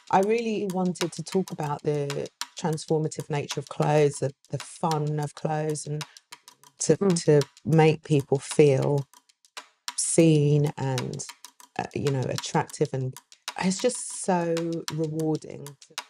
I really wanted to talk about the transformative nature of clothes, the fun of clothes, and to make people feel seen and attractive, and it's just so rewarding.